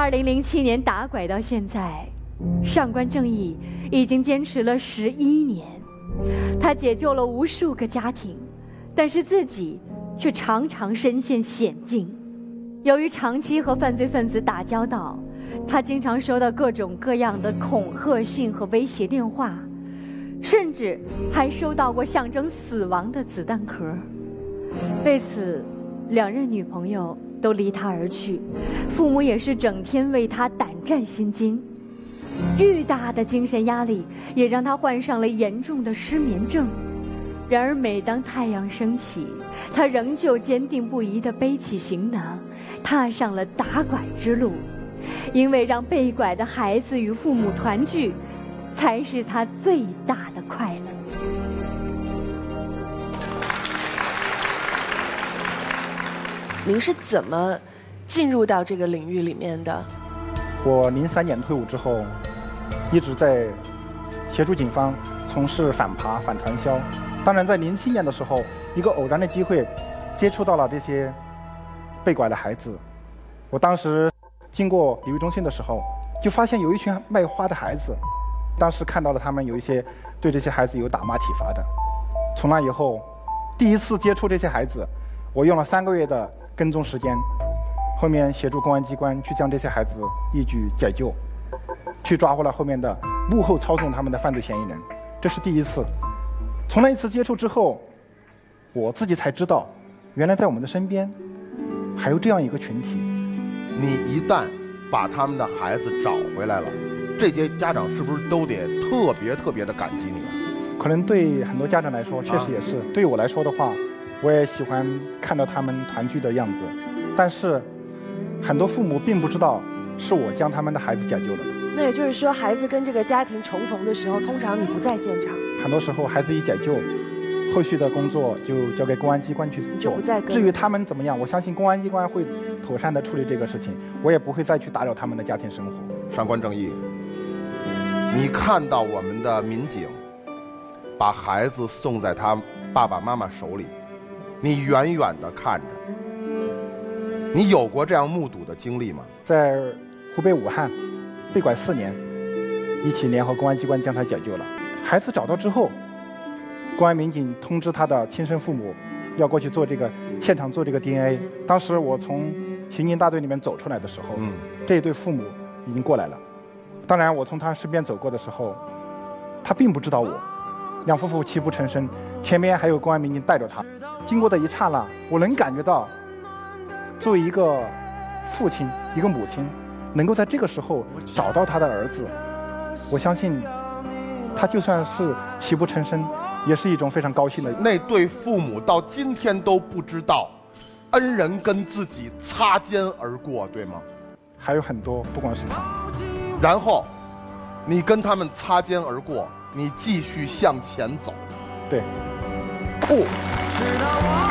2007年打拐到现在，上官正义已经坚持了11年。他解救了无数个家庭，但是自己却常常身陷险境。由于长期和犯罪分子打交道，他经常收到各种各样的恐吓信和威胁电话，甚至还收到过象征死亡的子弹壳。为此，2任女朋友都离他而去，父母也是整天为他胆战心惊。巨大的精神压力也让他患上了严重的失眠症。然而每当太阳升起，他仍旧坚定不移地背起行囊，踏上了打拐之路。因为让被拐的孩子与父母团聚，才是他最大的快乐。 您是怎么进入到这个领域里面的？ 我03年退伍之后，一直在协助警方从事反扒、反传销。当然，在07年的时候，一个偶然的机会，接触到了这些被拐的孩子。我当时经过礼物中心的时候，就发现有一群卖花的孩子。当时看到了他们有一些对这些孩子有打骂体罚的。从那以后，第一次接触这些孩子，我用了3个月的跟踪时间，后面协助公安机关去将这些孩子一举解救，去抓获了后面的幕后操纵他们的犯罪嫌疑人。这是第一次。从那一次接触之后，我自己才知道，原来在我们的身边还有这样一个群体。 你一旦把他们的孩子找回来了，这些家长是不是都得特别的感激你啊？ 可能对很多家长来说确实也是。对我来说的话，我也喜欢看到他们团聚的样子，但是很多父母并不知道是我将他们的孩子解救了的。 那也就是说，孩子跟这个家庭重逢的时候，通常你不在现场。 很多时候孩子一解救，后续的工作就交给公安机关去做。至于他们怎么样，我相信公安机关会妥善的处理这个事情，我也不会再去打扰他们的家庭生活。 上官正义，你看到我们的民警把孩子送在他爸爸妈妈手里，你远远的看着，你有过这样目睹的经历吗？ 在湖北武汉被拐4年，一起联合公安机关将他解救了。孩子找到之后，公安民警通知他的亲生父母要过去做现场做这个 DNA。当时我从刑警大队里面走出来的时候，这一对父母已经过来了。当然我从他身边走过的时候，他并不知道我。两夫妇泣不成声，前面还有公安民警带着他。经过的一刹那，我能感觉到，作为一个父亲、一个母亲，能够在这个时候找到他的儿子，我相信他就算是泣不成声，也是一种非常高兴的。 那对父母到今天都不知道，恩人跟自己擦肩而过，对吗？ 还有很多，不光是他。 然后，你跟他们擦肩而过，你继续向前走。 对。 不。